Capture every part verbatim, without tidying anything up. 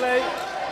play.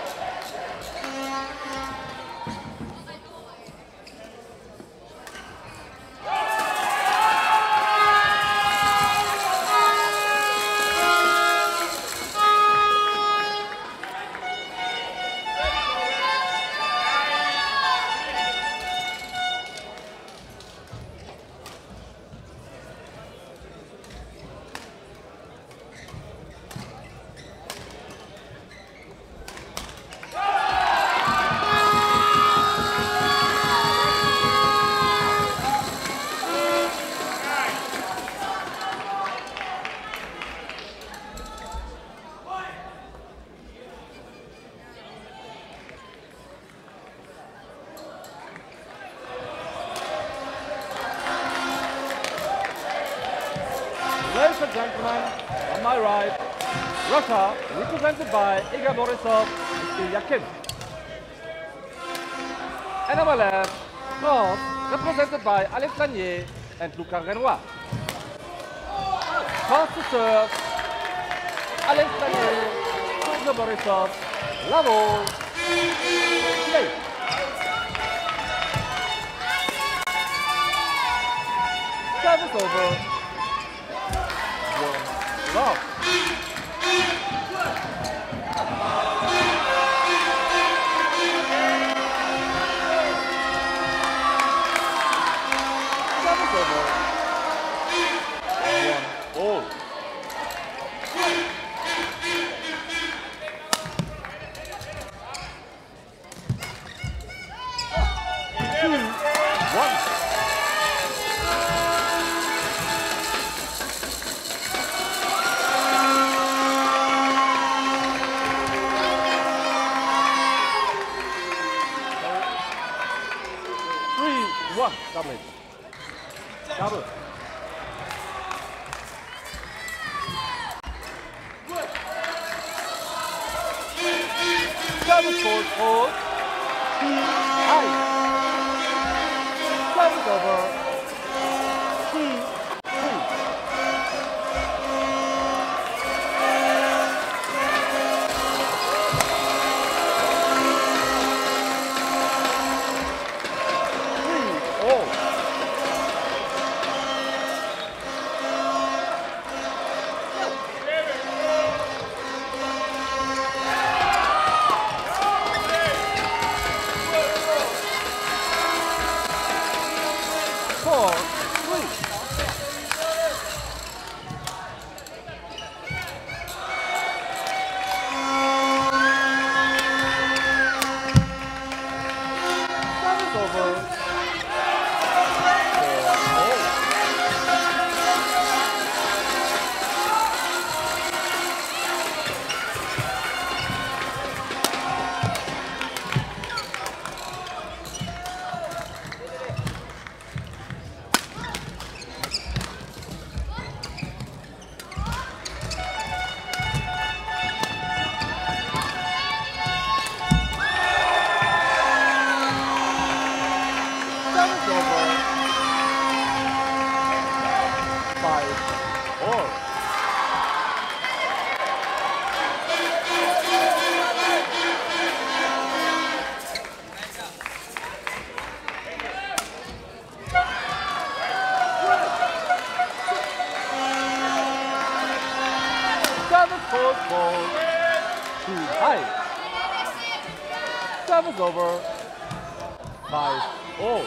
Ladies and gentlemen, on my right, Russia, represented by Igor Borisov and Steve Yakin. And on my left, France, represented by Alex Lanier and Luca Renoir. France to serve, Alex Lanier, Igor Borisov, Lavo, play. Service over. Love. Service over. One all. Two, one. One, double it. Double. Service hold, hold. High. Service over. Three, three. Four, three. Service over. Four, four, two, high. Service over. Five, all.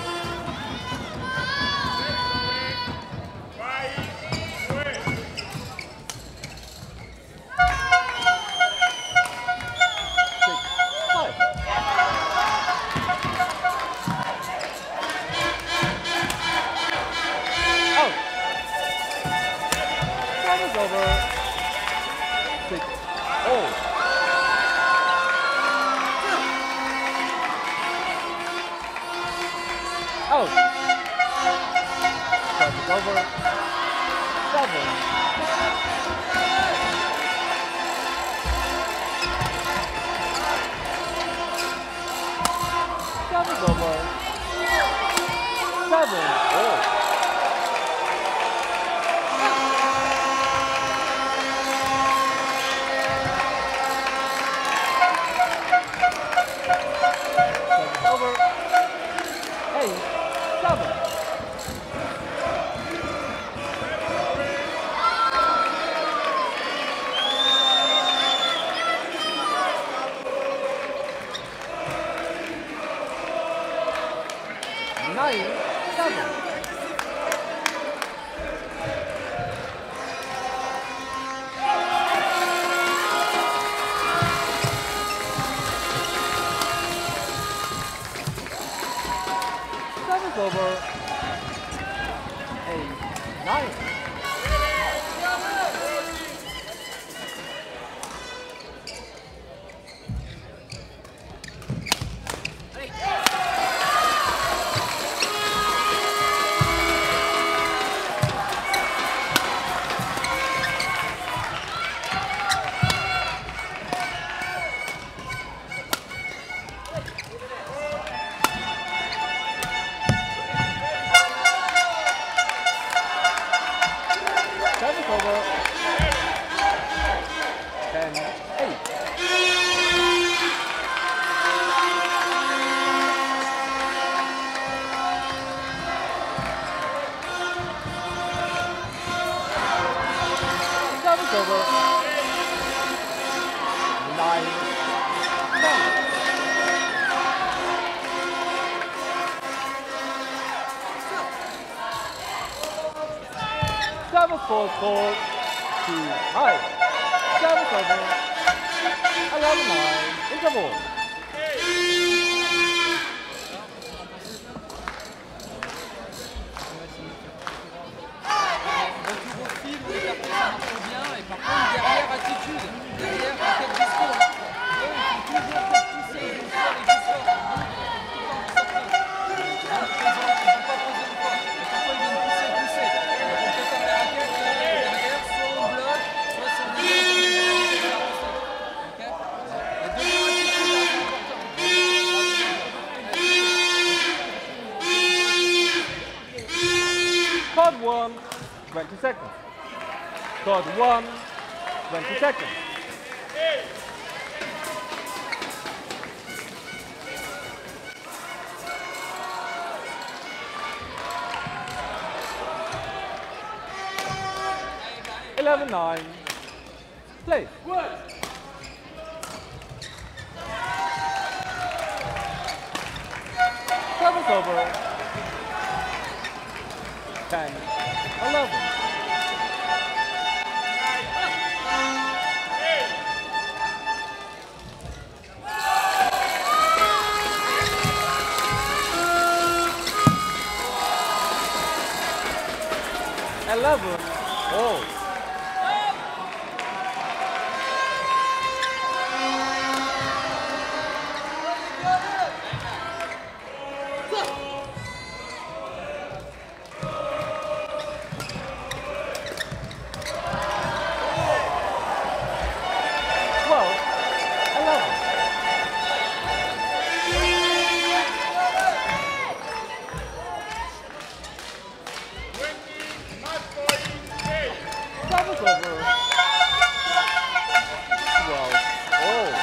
Out. Service over. Seven. Service over. Seven. Oh. nine. Service over. ten eight. Service over. nine ten. Service for four two high. Service over. eleven nine. Interval. Donc tu refiles, on est après, ça marche bien, et par contre derrière attitude, derrière quel discours. Eux, ils font toujours faire pousser, ils vont faire et qui sort. Alors qu'ils ont, ils n'ont pas posé une fois. Et parfois ils viennent pousser, pousser. Donc on prépare les raquettes derrière, soit on bloque, soit si on est derrière, on met la raquette vers la recette. Ok. Et donner l'attitude là, c'est important. Code one, twenty seconds. Code one, twenty seconds. eleven nine. Play. Service over. ten eleven. eleven all. twelve eleven. Service over. twelve all.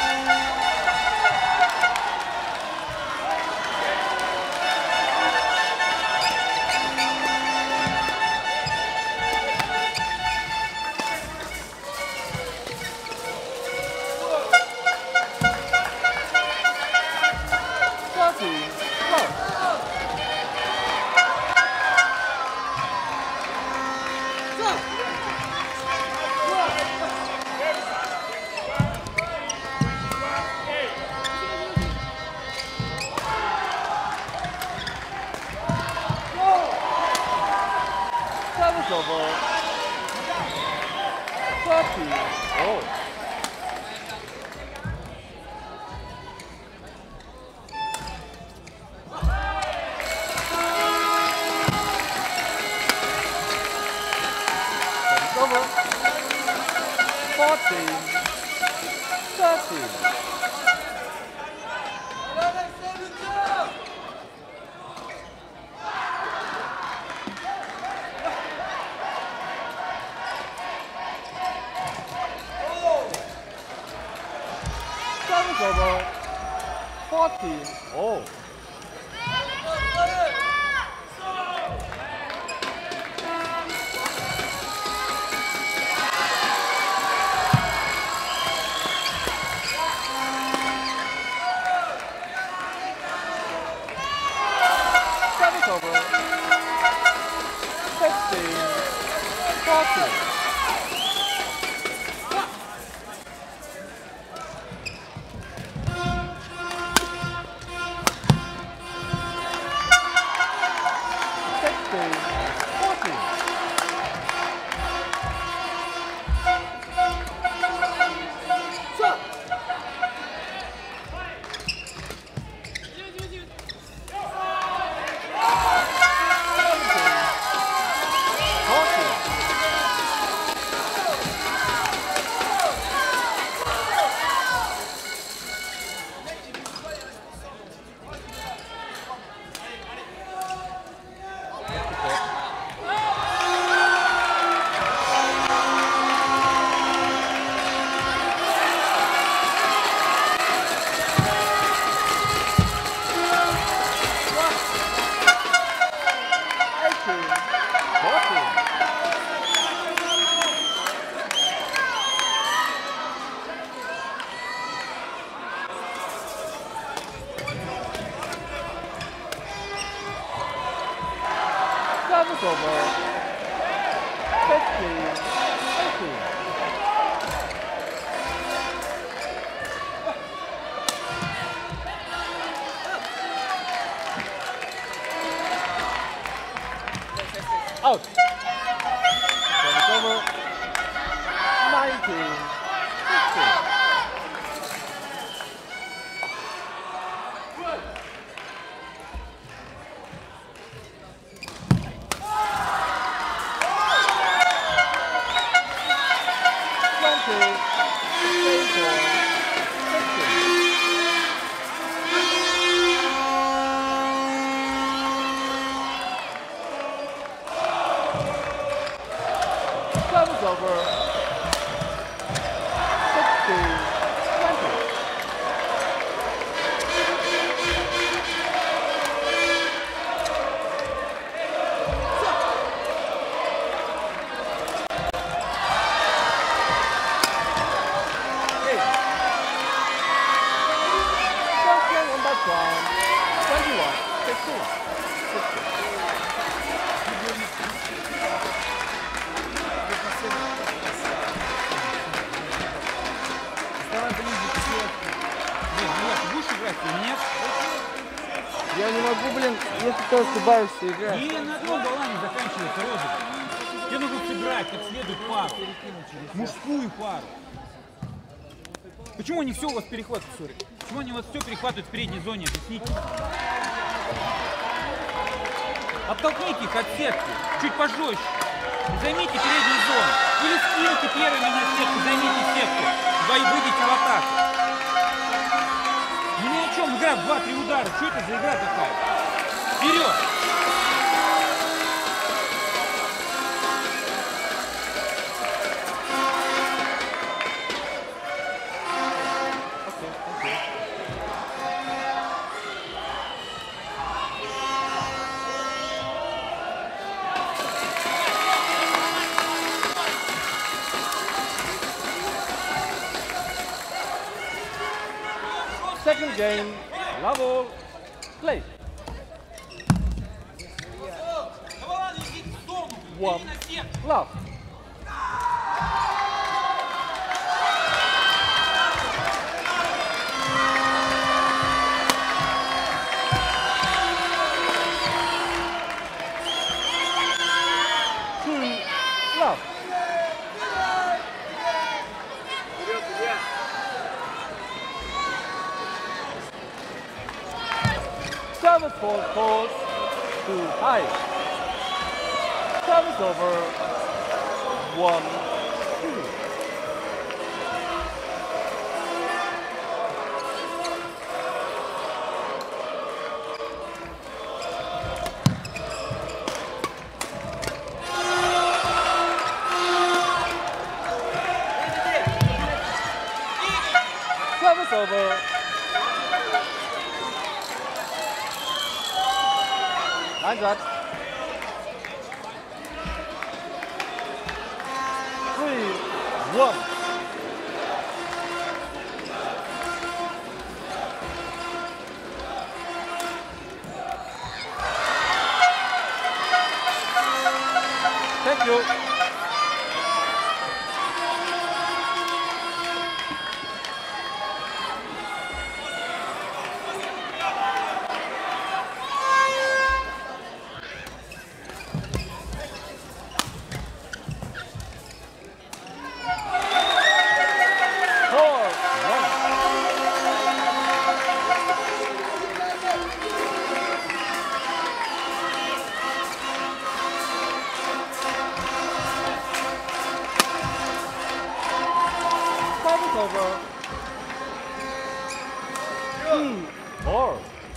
thirteen twelve. Service over. thirteen all. Service over. fourteen thirteen. Service over. fourteen all. Service over. fifteen fourteen. sixteen fourteen. fifteen, fifteen. Out. Service over. nineteen, fifteen. Service over. sixteen, twenty. Eight. First game on that round. twenty-one, fifteen. fifteen. Я не могу, блин, если ты ошибаешься, играть. И на одном балане заканчивается розыгрыш. Тебе нужно сыграть как следует пару. Мужскую пару. Почему они все у вас перехватывают, сори? Почему они у вас все перехватывают в передней зоне? Объясните. Оттолкните их от сетки. Чуть пожестче. Займите переднюю зону. Или скиньте первыми на сетку, займите сетку. Вы выйдете в атаку. Ну ни о чем, игра в два-три удара. Что это за игра такая? Вперед! Second game, level, play. One, love. Two, love. Service for force to high. Service over. One, two. Service over. Nine shots. Three, one. Thank you. Over. Two, four.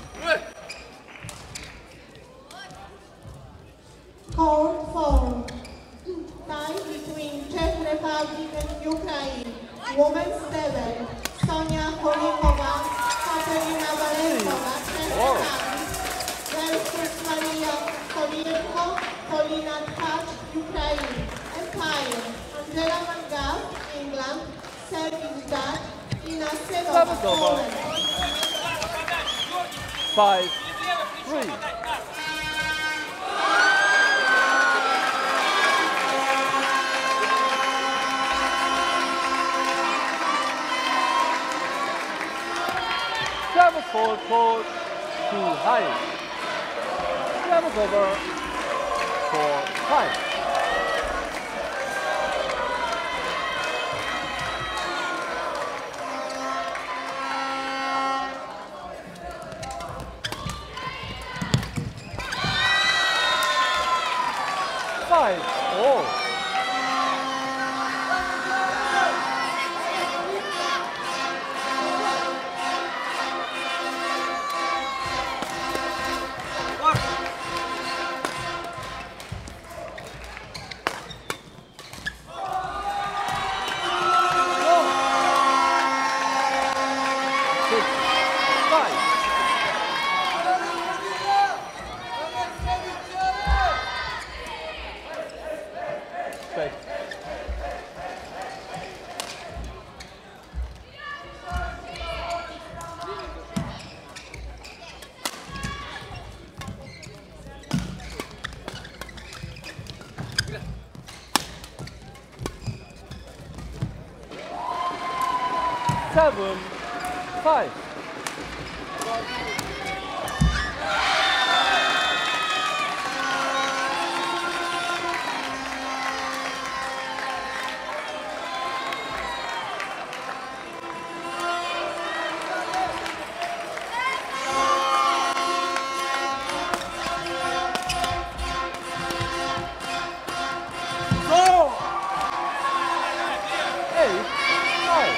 Court four. Tie between Czech Republic and Ukraine. Women's seven. Sonia Kolikova, Katerina Valenskova, Czech Republic. Versus Maria Kolienko, Polina Tkacz, Ukraine. Empire. Angela Mangas, England. Service Dutch, Ina Sedova, Poland. Five, three. four, too high. Serve over, four, five. Five, all. Seven, five. Eight, five.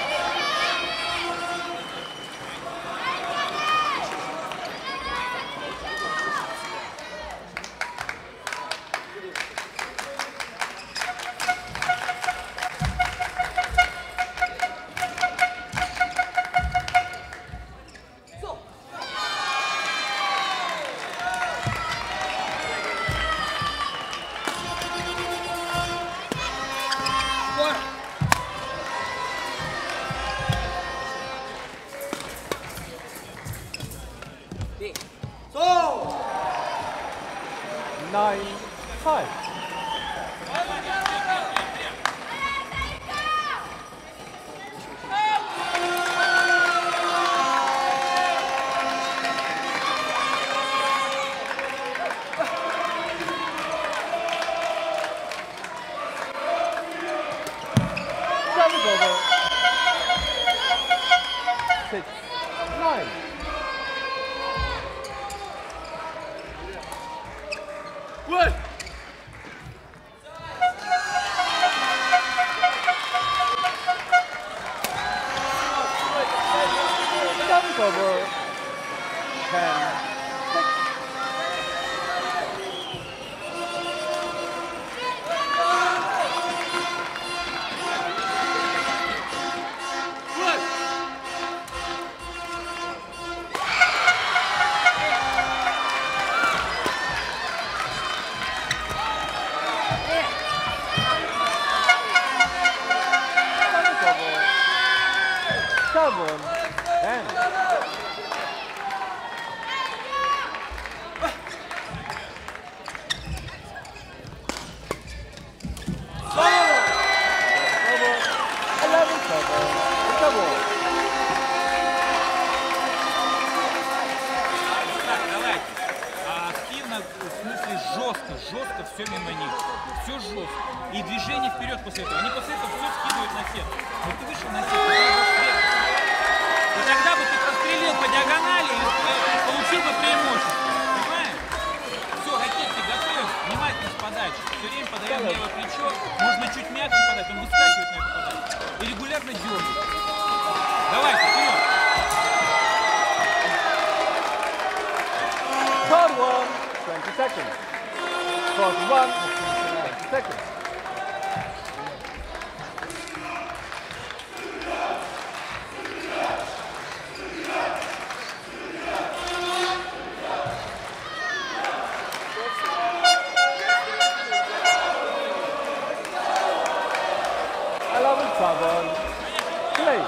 Nine, five. Service over. Six, nine. What? Service over. Ten, six. Seven, ten. Eleven, seven. Double. Так, давайте. А, активно, в смысле жестко, жестко все мимо них. Все жестко. И движение вперед после этого. Они после этого все скидывают на сетку. Вот ты вышел на сетку, и тогда бы ты прострелил по диагонали и получил бы преимущество. Понимаешь? Все, ракетки готовь, внимательно с подачи. Все время подаем левое плечо. Можно чуть мягче подать, он выскакивает на эту подачу. И регулярно дергает. Давайте, вперед! Third one, twenty seconds. Fourth one, twenty seconds. Eleven, seven. Play.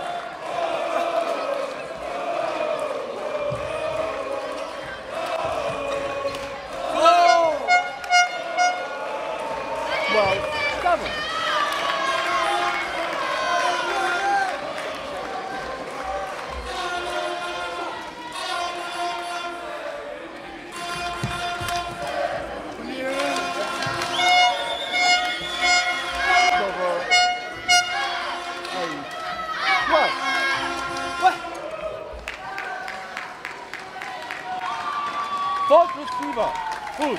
Twelve, seven. Full.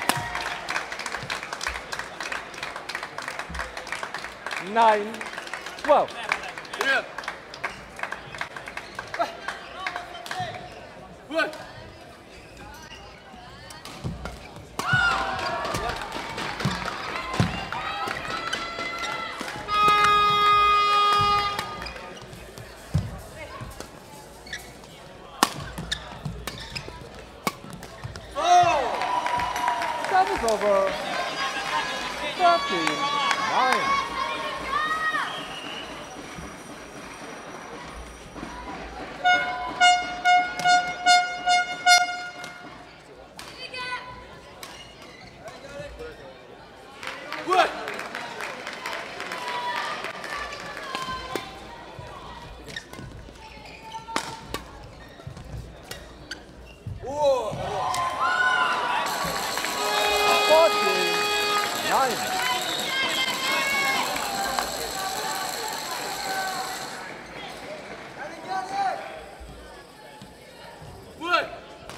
Nine, twelve. Вперед! Вперед! Service over. thirteen, nine. Вперед! О! fourteen, nine. Вперед!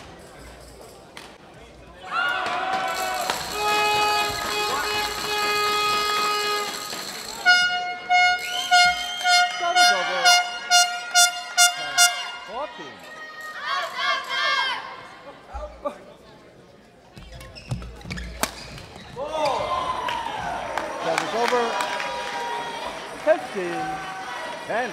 Service over. fourteen. Service over. fifteen, ten.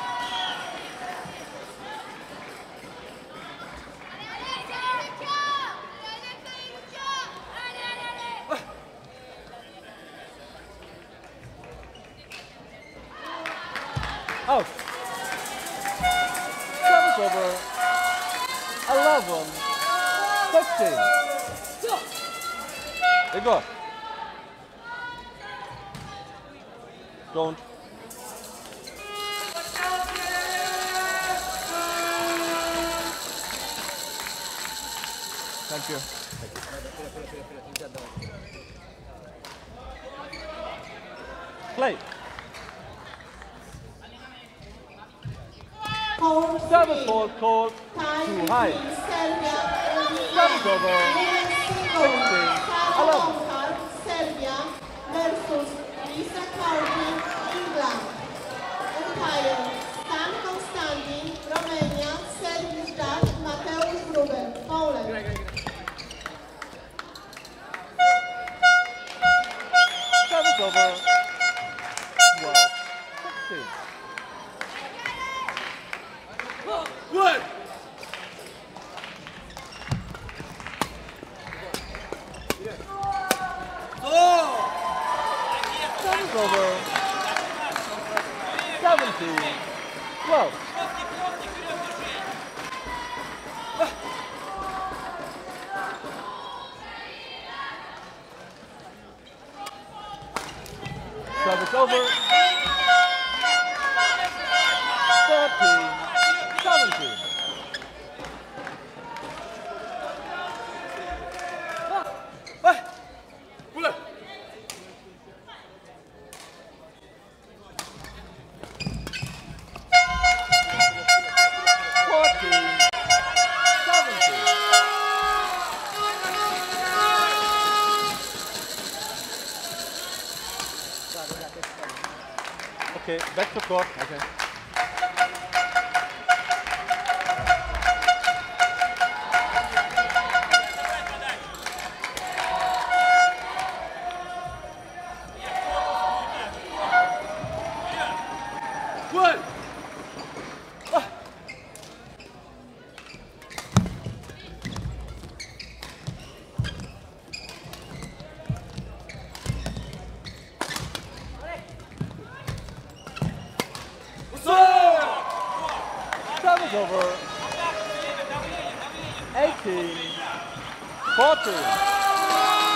Out. Service over. eleven, fifteen. Igor. Don't. Thank you. Play. Home Service three. ball called Time too between high. Serbia and Service over. Women's singles. sixteen, Sara eleven. Bernhardt, Serbia versus Lisa Carty, England. Umpire Stan Konstantin, Romania. Service judge Mateusz Gruber, Poland. Service over. twelve, sixteen. Вперед! О! Service over. seventeen, twelve. Service over. thirteen, seventeen. Вперед! fourteen, seventeen. Okay, back to court. Okay. Вперед! Service over. eighteen, fourteen.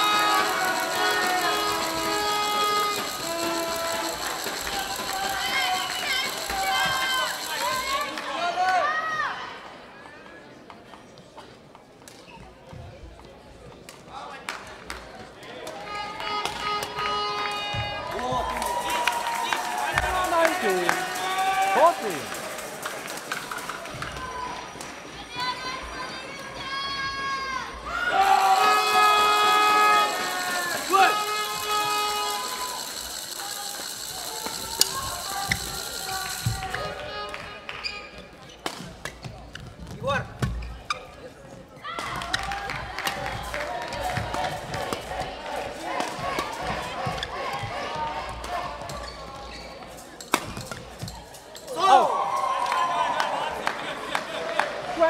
nineteen, fourteen.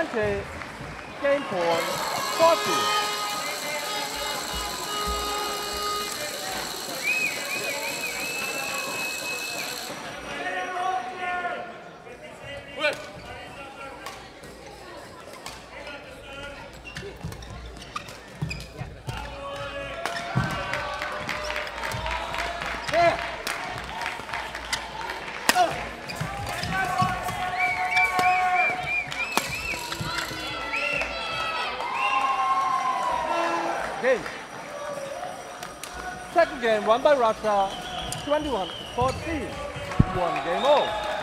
Twenty. Game point. Forty. Game. Second game won by Russia, twenty-one fourteen. One game all.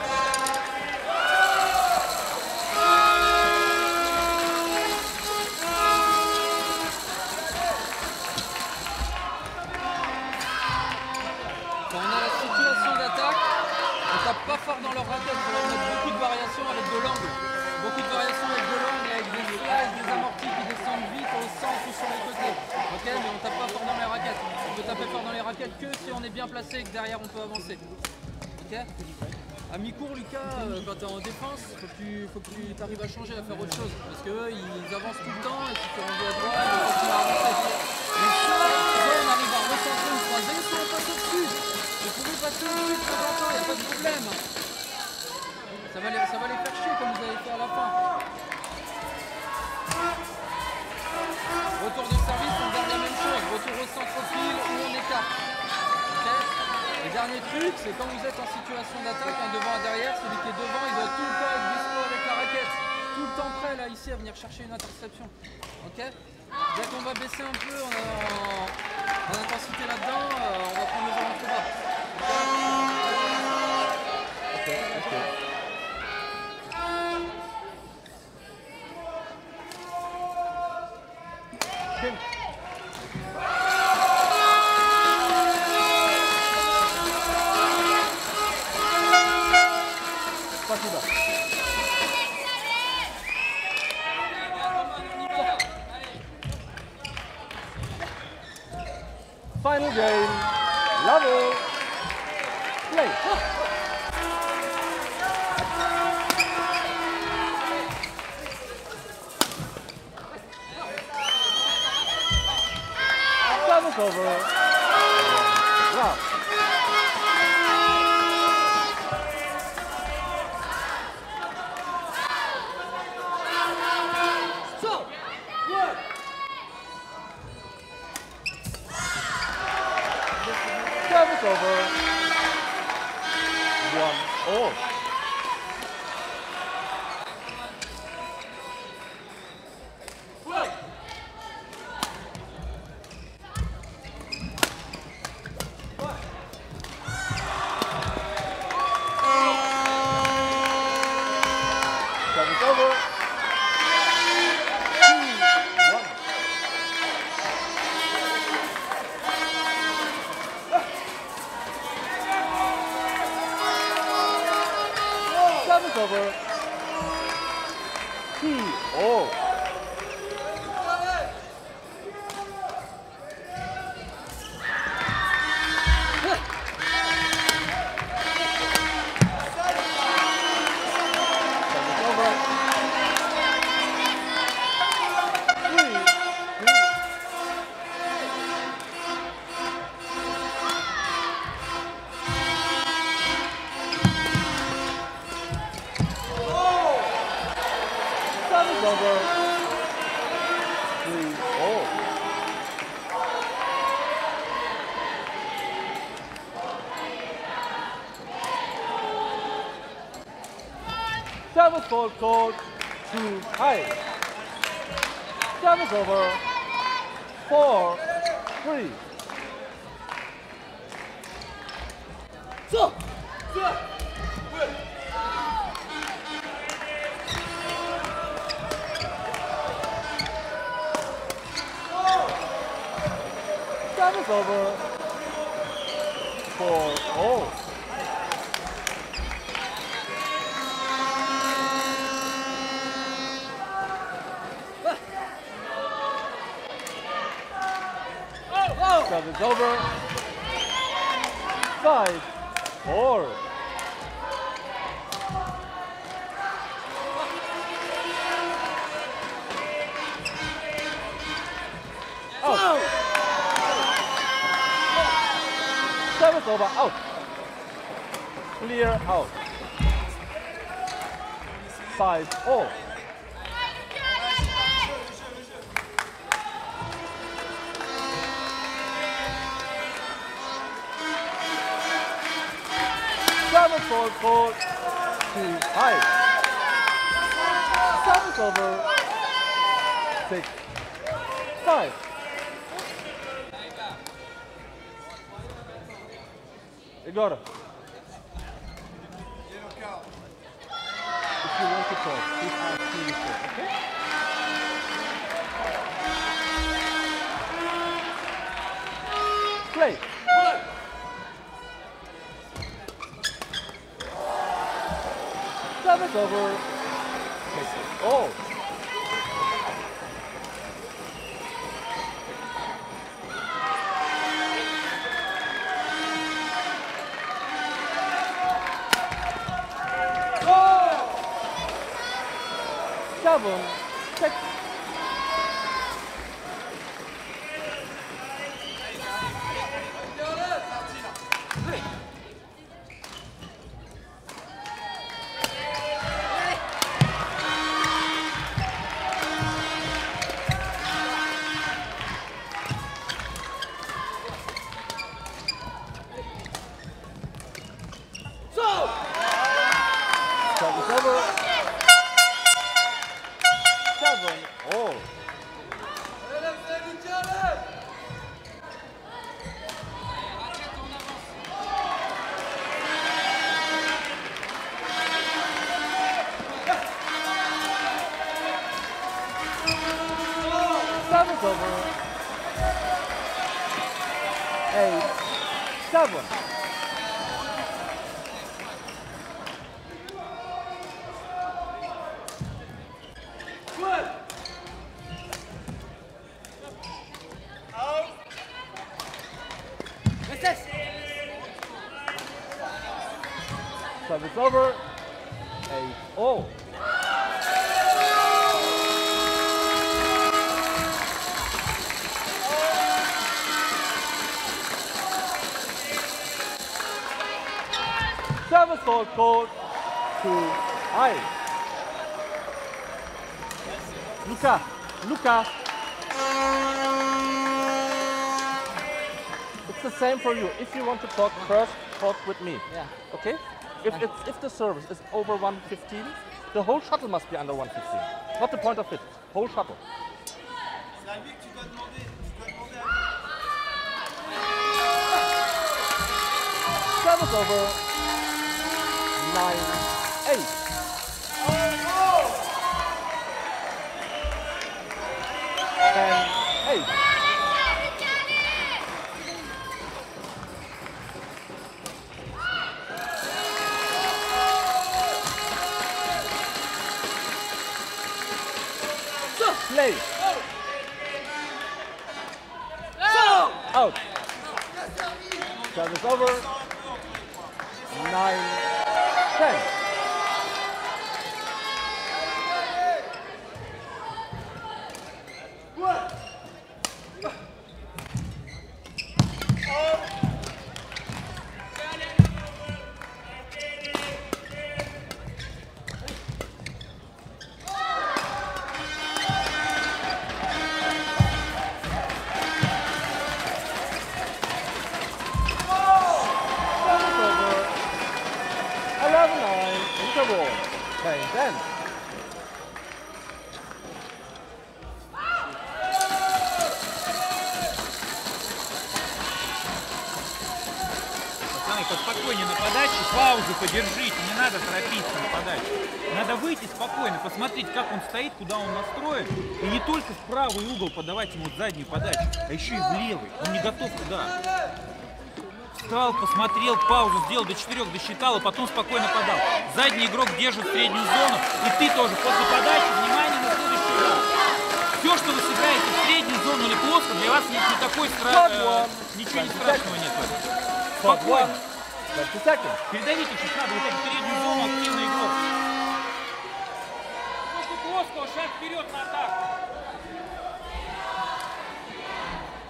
Quand on a la situation d'attaque, on tape pas fort dans leur raquette, on leur met beaucoup de variations avec de l'angle. Beaucoup de variations avec de l'angle, avec des slices, des amortis qui descendent vite au centre ou sur les côtés. Ok, mais on tape pas fort dans les raquettes. On peut taper fort dans les raquettes que si on est bien placé et que derrière on peut avancer. Ok. À mi-court, Lucas, euh, quand tu es en défense, faut que tu faut que tu arrives à changer, à faire autre chose. Parce qu'eux, ils avancent tout le temps et si tu renvoies à droite, ils continuent à avancer. Mais ça, on arrive à recentrer une croisée, si on passe au-dessus. Vous pouvez passer au-dessus de temps en temps, il n'y a pas de problème. Ça va, les, ça va les faire chier comme vous avez fait à la fin. Retour de service, on garde la même chose. Retour au centre au fil ou on écarte. Okay. Le dernier truc, c'est quand vous êtes en situation d'attaque, un devant, un derrière, celui qui est devant, il doit tout le temps être dispo avec la raquette. Tout le temps prêt là, ici, à venir chercher une interception. Ok. Dès qu'on va baisser un peu en, en, en intensité là-dedans, euh, on va prendre le ballon trop bas. Ok, ok. Game. Спасибо. Final game. Level. Play. Service over. Love. Service over. One all. Service over. Two, one. Service over. Two all. Service over. Three, three. Service over. Three all. Service ball called too high. Service over. Four, three. Service over. Four all. Service over. Five, four. Service over, out. Clear out. Five all. Service for four, two, five. Service over. Six, five. Igor. If you want to talk, please ask me before, okay? Play. Service over. Six, all. Seven, six. Service over. Seven all. Service over. Eight, seven. Service over. Eight all. Service for court. Two, high. Luca, Luca. It's the same for you. If you want to talk first, talk with me. Yeah. Okay? If it's if the service is over one fifteen, the whole shuttle must be under one fifteen. Not the point of it. Whole shuttle. Service over. Nine, eight. Ten, eight. Play. Out. Service over. Nine, ten. eleven nine, interval. ten ten. Пацаны, поспокойнее на подаче, паузу подержите, не надо торопиться на подаче. Надо выйти спокойно, посмотреть, как он стоит, куда он настроен. И не только в правый угол подавать ему заднюю подачу, а еще и в левый. Он не готов туда. Встал, посмотрел, паузу сделал, до четырех досчитал, а потом спокойно подал. Задний игрок держит среднюю зону, и ты тоже после подачи, внимание на следующий раз. Все, что вы сыграете в среднюю зону или плоско, для вас нет никакой стра... э, ничего не страшного нет. Спокойно. Передавите сейчас надо вот эту переднюю зону, активный игрок. После плоского шаг вперед на атаку.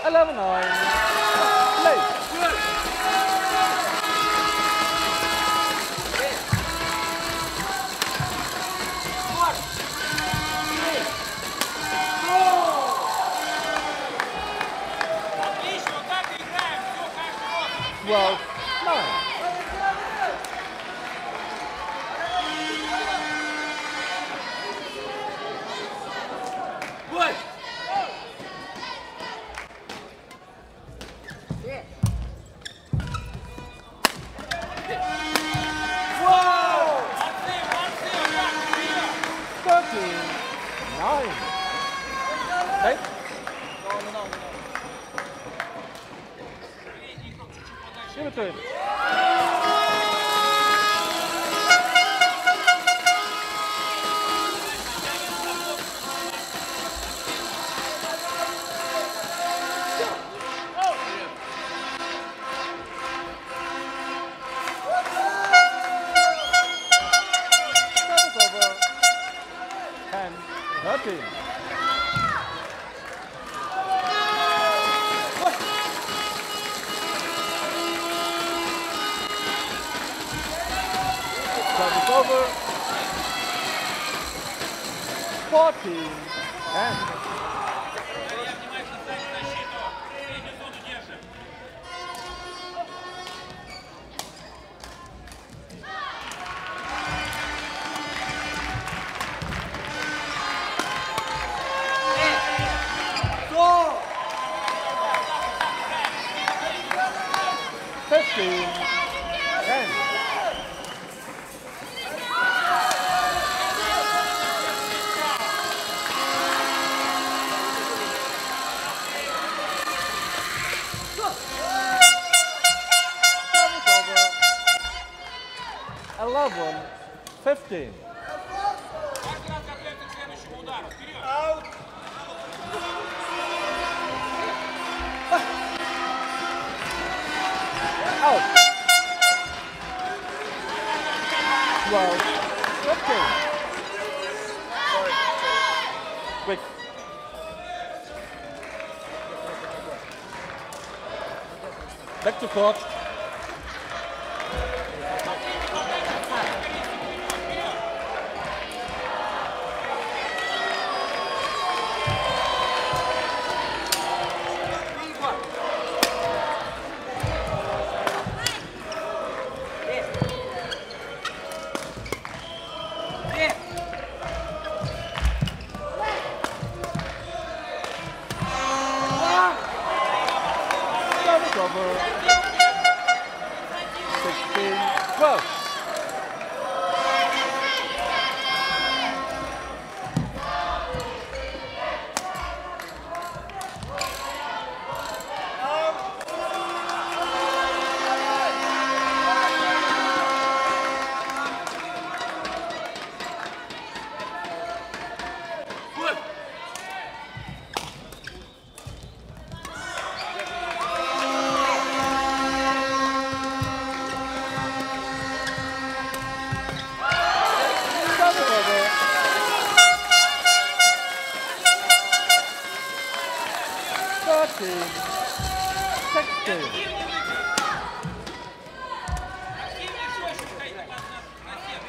eleven nine. Play. Отлично, вот так и играем. Все, каждый год. twelve nine. Молодцы, молодцы, вот так, вперед. thirteen nine. Play. Give it to him. Service over. ten thirteen. Service over. fourteen ten. Дарья, внимательно ставь защиту. Среднюю зону держим. fifteen ten. Service over. eleven fifteen. Каждый раз готовится к следующему удару. Вперед. Out. twelve fifteen. Quick. Back to court. Service over. sixteen twelve. Service over. thirteen sixteen. Активнее, жестче входите на, на, на сетку.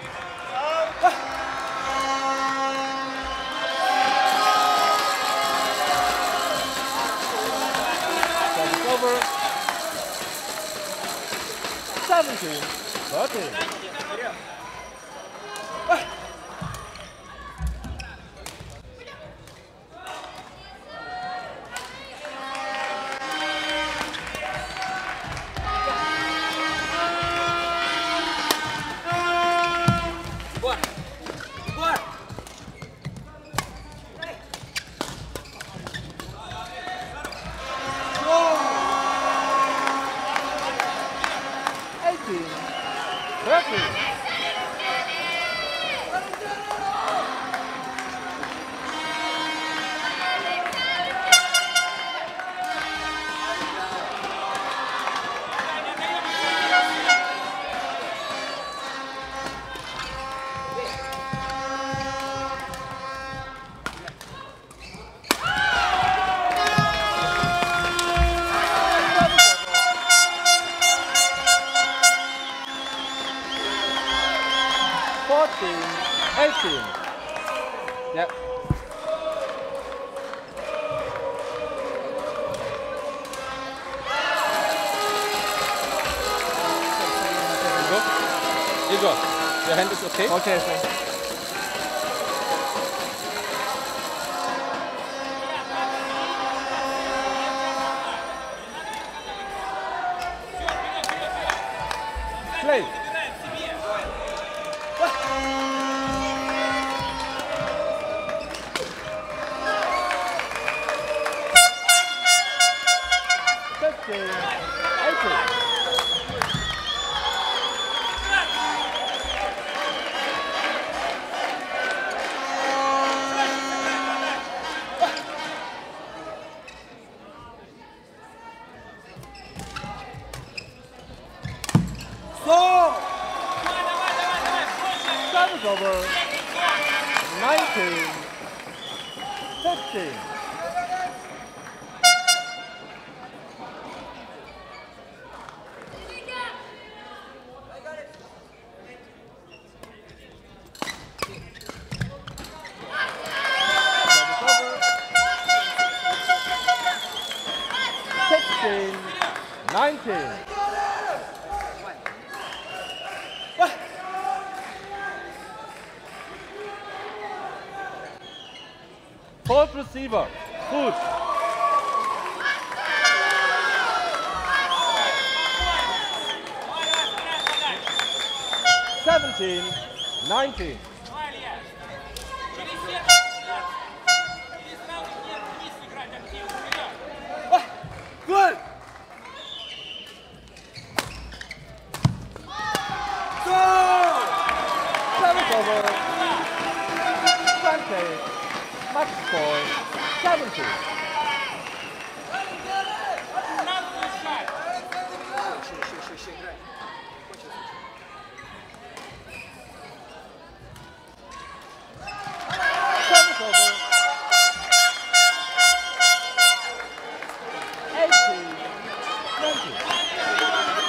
Service over. seventeen thirteen. eighteen thirteen. fourteen, eighteen. Yep. Igor, your hand is okay? Okay, thanks. Play. Fifteen, eighteen. Service over. nineteen, fifteen. sixteen, nineteen. Fourth receiver, good. seventeen, nineteen. Good! Service over. twenty, match point, seventeen. Service over. eighteen, twenty.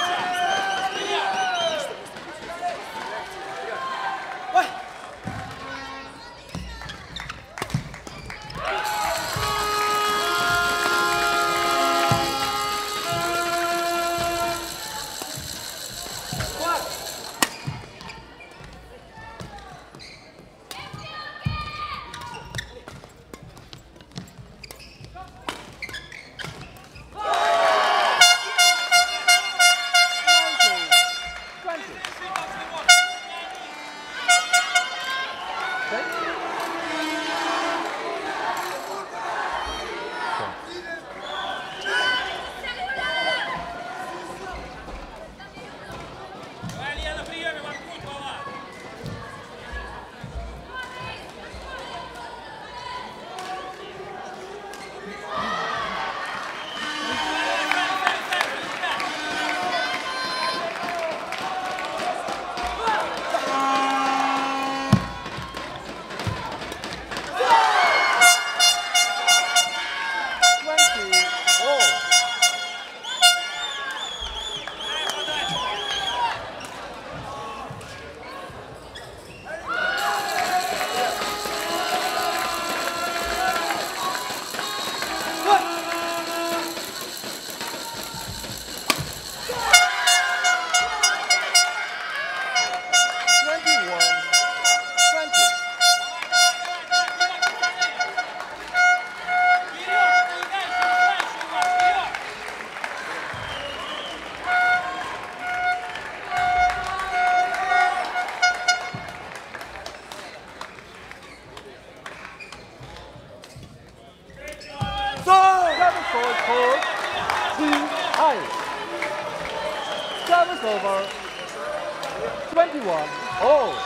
Service over. twenty-one. Oh.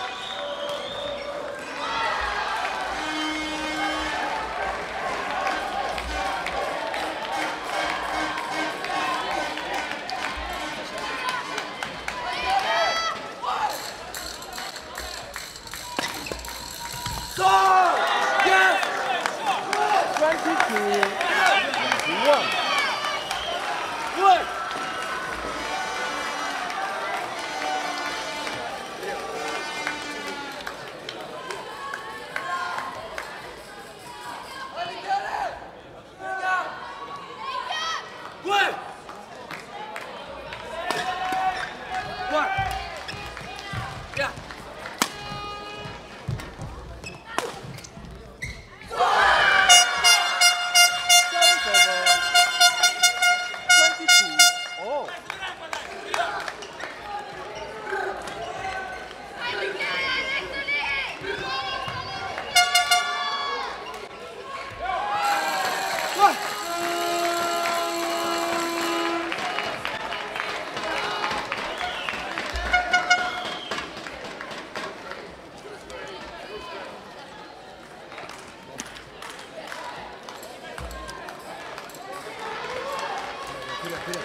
twenty-two, twenty-one. Good.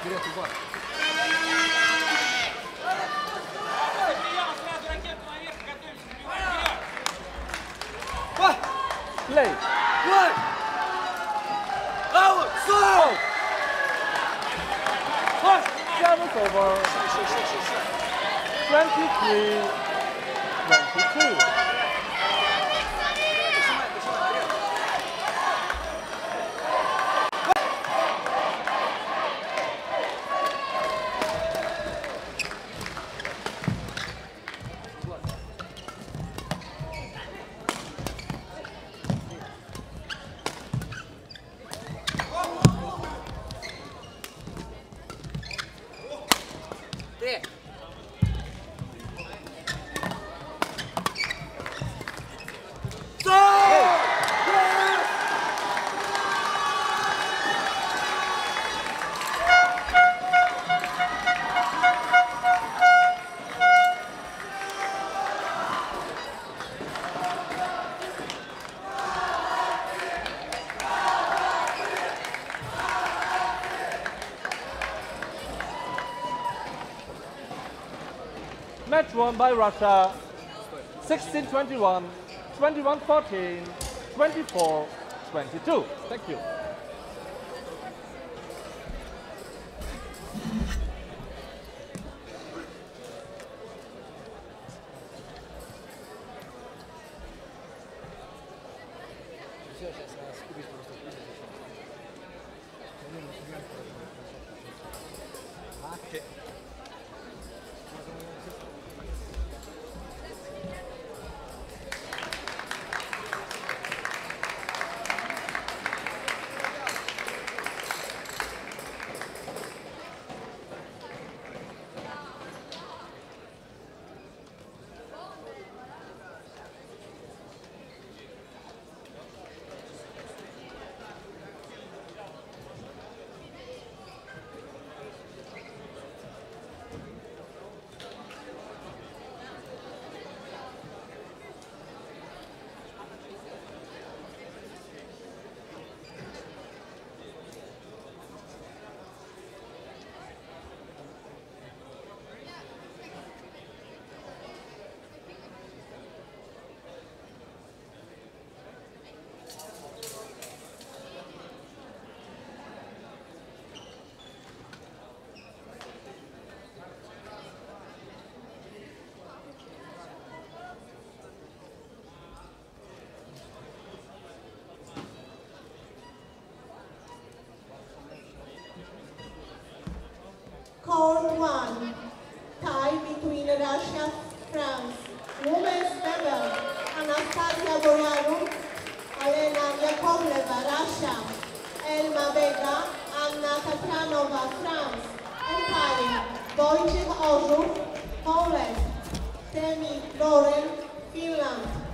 вперед, удар. Play. Play! Out! So! Game is over. twenty-three twenty-two. Три. Match won by Russia. sixteen twenty-one, twenty-one fourteen, twenty-four twenty-two. Thank you. Все, сейчас надо скупить просто пузо. Окей. Court one, tie between Russia, France. Women's double, Anastasia Boyaru, Alena Yakovleva, Russia. Elma Vega, Anna Katranova, France. Umpire, Wojciech Orzów, Poland. Temi Loren, Finland.